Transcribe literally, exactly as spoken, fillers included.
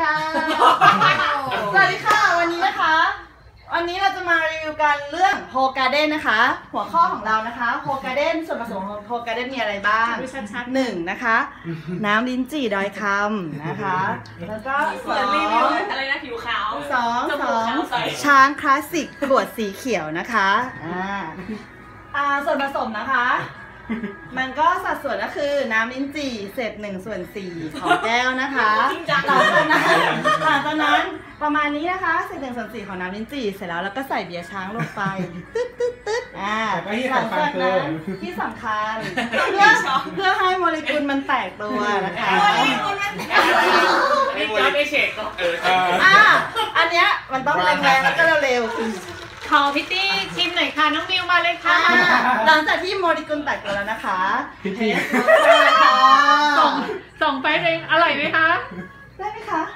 ค่ะสวัสดีค่ะวันนี้นะคะวันนี้เราจะมารีวิวกันเรื่องโฮการ์เด้นนะคะหัวข้อของเรานะคะโฮการ์เด้นส่วนผสมของโฮการ์เด้นมีอะไรบ้างหนึ่งนะคะน้ำลิ้นจี่ดอยคำนะคะแล้วก็สองอะไรนะผิวขาวสองสองช้างคลาสสิกขวดสีเขียวนะคะอ่าอ่าส่วนผสมนะคะมันก็สัดส่วนก็คือน้ำลิ้นจี่เศษหนึ่งส่วนสี่ของแก้วนะคะหลังจากนั้นหลังจากนั้นประมาณนี้นะคะเศษหนึ่งส่วนสี่ของน้ำลิ้นจี่เสร็จแล้วแล้วก็ใส่เบียร์ช้างลงไปตึ๊ดตึ๊ดตึ๊ดอ่าหลังจากนั้นที่สำคัญเพื่อเพื่อให้โมเลกุลมันแตกตัวนะคะโมเลกุลมันแตกมีจอร์จเอเชกก็เอออ่าอันเนี้ยมันต้องแรงๆแล้วก็เร็วๆขอพิตตี้ชิมหน่อยค่ะน้องมิวมาเลยค่ะหลังจากที่โมเลกุลแตกตัวแล้วนะคะพิตตี้ส่งส่งไปเลยอร่อยไหมคะได้ไหมคะ